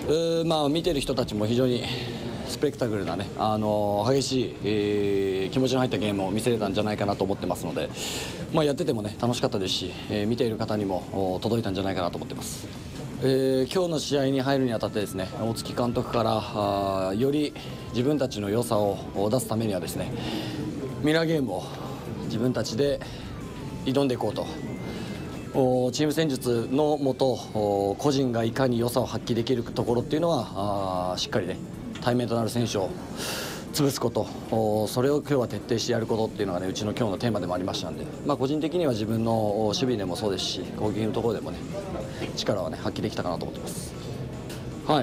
見てる人たちも非常にスペクタクルなね、激しい、気持ちの入ったゲームを見せれたんじゃないかなと思ってますので、やっててもね楽しかったですし、見ている方にも届いたんじゃないかなと思ってます。今日の試合に入るにあたってですね、大月監督からより自分たちの良さを出すためにはですね、ミラーゲームを自分たちで挑んでいこうと。チーム戦術のもと個人がいかに良さを発揮できるところっていうのはしっかりね対面となる選手を潰すこと、それを今日は徹底してやることっていうのがねうちの今日のテーマでもありましたんで、個人的には自分の守備でもそうですし攻撃のところでもね力はね発揮できたかなと思ってます。はい、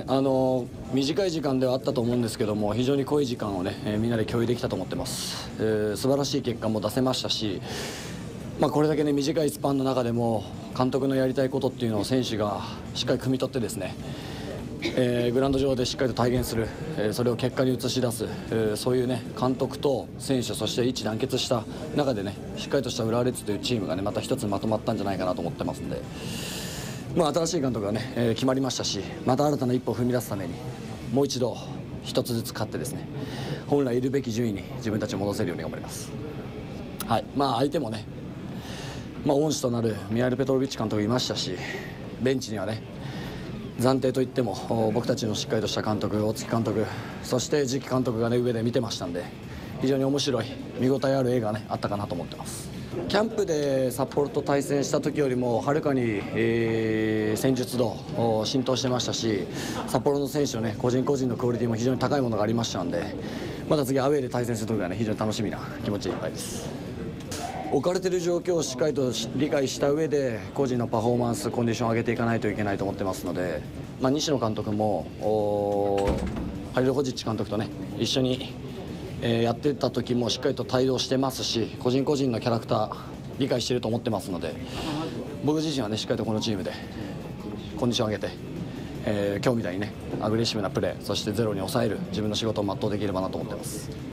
短い時間ではあったと思うんですけども、非常に濃い時間をね、みんなで共有できたと思ってます。素晴らしい結果も出せましたし、これだけね短いスパンの中でも監督のやりたいことっていうのを選手がしっかり汲み取ってですね、グラウンド上でしっかりと体現する、それを結果に移し出す、そういうね監督と選手そして一致団結した中でねしっかりとした浦和レッズというチームがねまた一つまとまったんじゃないかなと思ってますんで、新しい監督がね、決まりましたし、また新たな一歩を踏み出すためにもう一度一つずつ勝ってですね本来いるべき順位に自分たちを戻せるように頑張ります。はい、相手もね恩師となるミハイル・ペトロビッチ監督いましたし、ベンチにはね暫定といっても僕たちのしっかりとした監督、大月監督、そして次期監督がね上で見てましたんで、非常に面白い見応えある映画がねあったかなと思ってます。キャンプで札幌と対戦した時よりもはるかに、戦術度浸透してましたし、札幌の選手のね個人個人のクオリティも非常に高いものがありましたんで、また次アウェーで対戦する時はね非常に楽しみな気持ちでいっぱいです。置かれている状況をしっかりと理解した上で個人のパフォーマンスコンディションを上げていかないといけないと思ってますので、西野監督もハリル・ホジッチ監督とね一緒にやってた時もしっかりと対応してますし、個人個人のキャラクター理解していると思ってますので、僕自身はねしっかりとこのチームでコンディションを上げて、今日みたいにねアグレッシブなプレー、そしてゼロに抑える自分の仕事を全うできればなと思ってます。